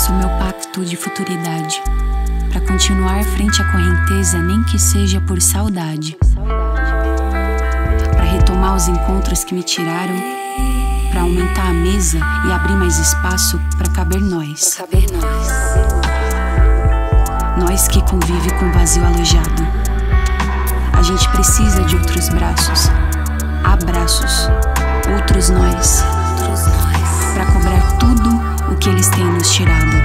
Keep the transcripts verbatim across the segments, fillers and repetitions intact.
Faço meu pacto de futuridade, pra continuar frente à correnteza, nem que seja por saudade. Pra retomar os encontros que me tiraram, pra aumentar a mesa e abrir mais espaço pra caber nós. Nós que convive com o vazio alojado. A gente precisa de outros braços, abraços, outros nós, pra cobrar tudo o que eles têm nos tirado.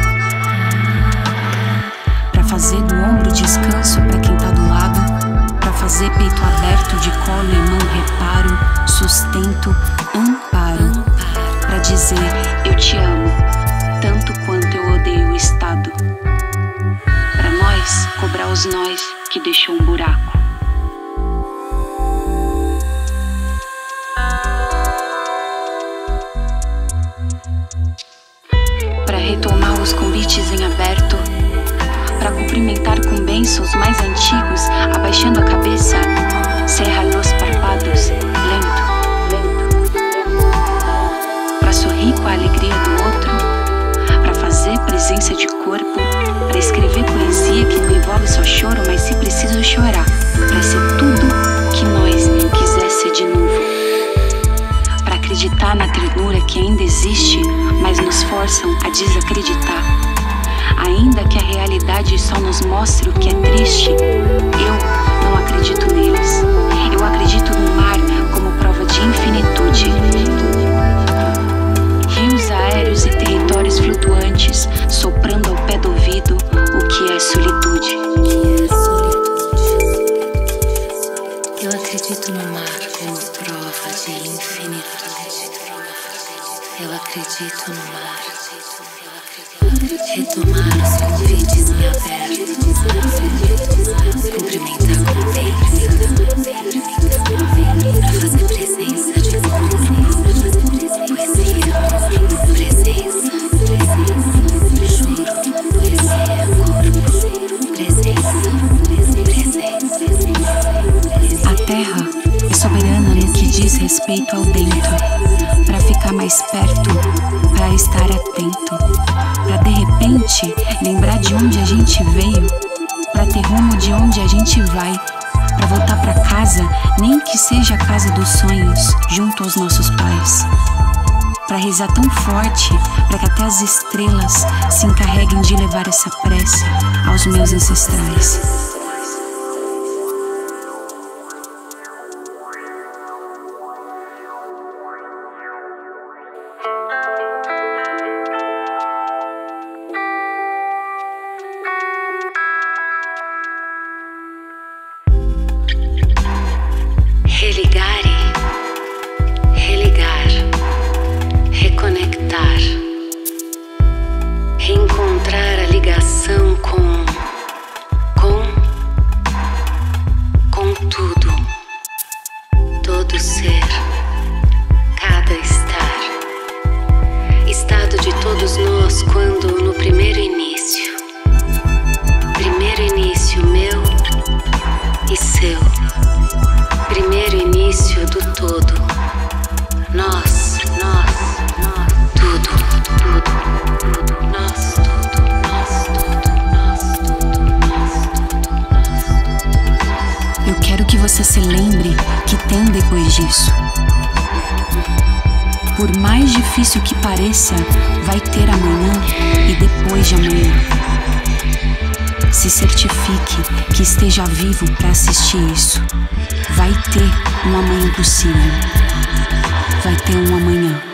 Pra fazer do ombro descanso pra quem tá do lado, pra fazer peito aberto de colo e mão reparo, sustento, amparo, pra dizer eu te amo, tanto quanto eu odeio o Estado. Pra nós cobrar os nós que deixou um buraco. Pra retomar os convites em aberto, pra cumprimentar com bênçãos mais antigos, abaixando a cabeça, cerra los párpados, lento, lento, pra sorrir com a alegria do outro, pra fazer presença de corpo, pra escrever poesia que não envolve só choro, mas se preciso chorar, pra ser tudo que nós quiser ser de novo. Pra acreditar na ternura que ainda existe, mas nos forçam a desacreditar. Ainda que a realidade só nos mostre o que é triste, eu não acredito neles. Eu acredito no mar como prova de infinitude. Rios aéreos e territórios flutuantes, soprando ao pé do ouvido o que é solitude. Eu acredito no mar como prova de infinitude. Eu acredito no mar. Retomar os convites em aberto, cumprimentar com bênçãos, pra fazer presença de corpo, poesia, presença, juro, poesia, corpo, presença, presença. A terra é soberana no que diz respeito ao dentro, pra ficar mais perto, pra estar atento, pra de repente lembrar de onde a gente veio, pra ter rumo de onde a gente vai, pra voltar pra casa, nem que seja a casa dos sonhos, junto aos nossos pais, pra rezar tão forte, pra que até as estrelas se encarreguem de levar essa prece aos meus ancestrais. Religare, religar, reconectar, reencontrar a ligação com, com, com tudo, todo ser, cada estar, estado de todos nós quando no primeiro início, primeiro início meu e seu. Primeiro início do todo, nós, nós, nós, tudo, tudo, tudo, nós, tudo, nós, tudo, nós, tudo, nós, tudo, nós. Eu quero que você se lembre que tem depois disso. Por mais difícil que pareça, vai ter amanhã e depois de amanhã. Se certifique que esteja vivo para assistir isso. Vai ter um amanhã possível. Vai ter um amanhã.